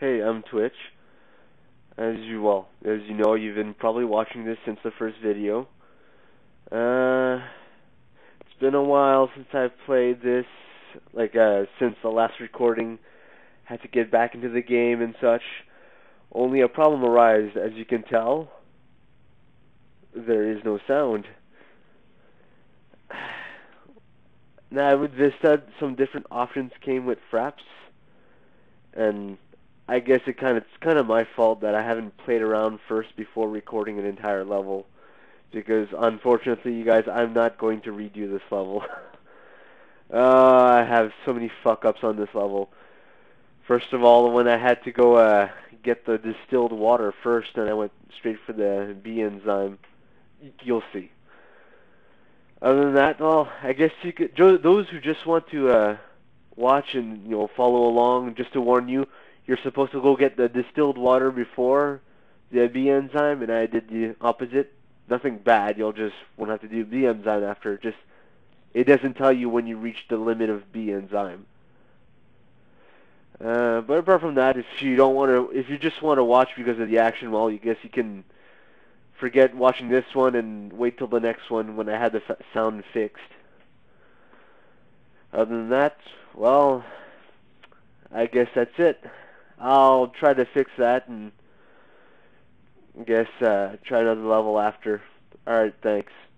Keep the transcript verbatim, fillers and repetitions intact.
Hey, I'm Twitch. As you well, as you know, you've been probably watching this since the first video. Uh, it's been a while since I've played this, like, uh, since the last recording. Had to get back into the game and such. Only a problem arose, as you can tell. There is no sound. Now, with this said, some different options came with Fraps, and I guess it kind of it's kind of my fault that I haven't played around first before recording an entire level, because unfortunately, you guys, I'm not going to redo this level. uh, I have so many fuck-ups on this level. First of all, when I had to go uh, get the distilled water first, and I went straight for the Bee Enzyme, you'll see. Other than that, well, I guess you could. Those who just want to uh, watch and you know follow along, just to warn you, you're supposed to go get the distilled water before the Bee Enzyme, and I did the opposite. Nothing bad. You'll just won't have to do Bee Enzyme after. Just it doesn't tell you when you reach the limit of Bee Enzyme. Uh, but apart from that, if you don't want to, if you just want to watch because of the action, well, I guess you can forget watching this one and wait till the next one when I had the f sound fixed. Other than that, well, I guess that's it. I'll try to fix that and I guess uh, try another level after. Alright, thanks.